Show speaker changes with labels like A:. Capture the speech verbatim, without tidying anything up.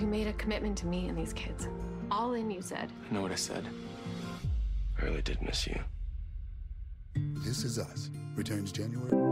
A: made a commitment to me and these kids. All in, you said.
B: I know what I said. I really did miss you.
C: This Is Us returns January.